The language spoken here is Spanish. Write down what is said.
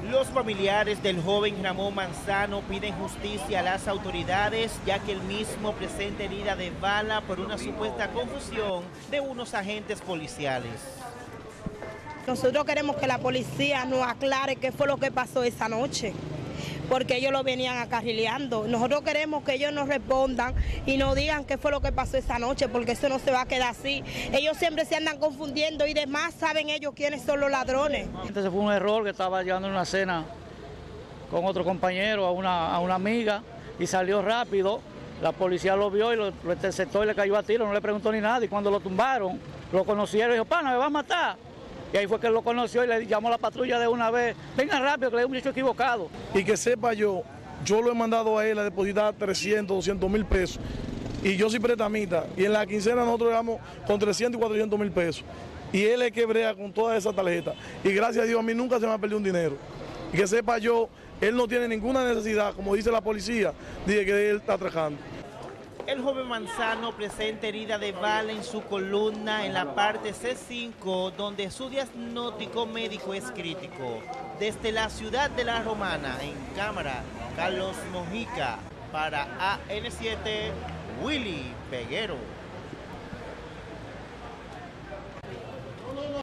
Los familiares del joven Ramón Manzano piden justicia a las autoridades, ya que el mismo presenta herida de bala por una supuesta confusión de unos agentes policiales. Nosotros queremos que la policía nos aclare qué fue lo que pasó esa noche, porque ellos lo venían acarrileando. Nosotros queremos que ellos nos respondan y nos digan qué fue lo que pasó esa noche, porque eso no se va a quedar así. Ellos siempre se andan confundiendo y demás saben ellos quiénes son los ladrones. Entonces fue un error que estaba llevando una cena con otro compañero a una amiga y salió rápido. La policía lo vio y lo interceptó y le cayó a tiro, no le preguntó ni nada. Y cuando lo tumbaron, lo conocieron y dijo, pana, me va a matar. Y ahí fue que él lo conoció y le llamó a la patrulla de una vez, venga rápido, que le hay un muchacho equivocado. Y que sepa yo lo he mandado a él a depositar 300, 200 mil pesos. Y yo soy prestamita, y en la quincena nosotros llegamos con 300 y 400 mil pesos. Y él es que brea con toda esa tarjeta. Y gracias a Dios a mí nunca se me ha perdido un dinero. Y que sepa yo, él no tiene ninguna necesidad, como dice la policía, de que él está atracando. El joven Manzano presenta herida de bala en su columna en la parte C5, donde su diagnóstico médico es crítico. Desde la ciudad de La Romana, en cámara, Carlos Mojica, para AN7, Willy Peguero.